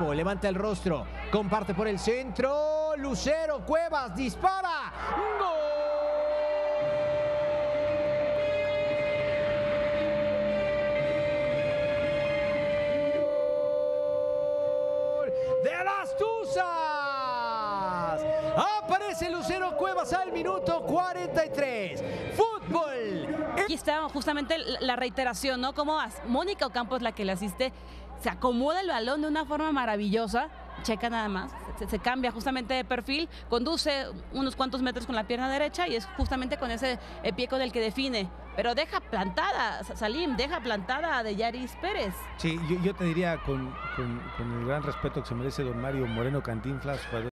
Levanta el rostro, comparte por el centro, Lucero Cuevas dispara, ¡gol! ¡De las Tuzas! Aparece Lucero Cuevas al minuto 43. ¡Fútbol! Aquí está justamente la reiteración, ¿no? Como Mónica Ocampo es la que le asiste, se acomoda el balón de una forma maravillosa, checa nada más, se cambia justamente de perfil, conduce unos cuantos metros con la pierna derecha y es justamente con ese pie con el que define. Pero deja plantada, Salim, deja plantada a Deyaris Pérez. Sí, yo te diría con el gran respeto que se merece don Mario Moreno Cantinflas,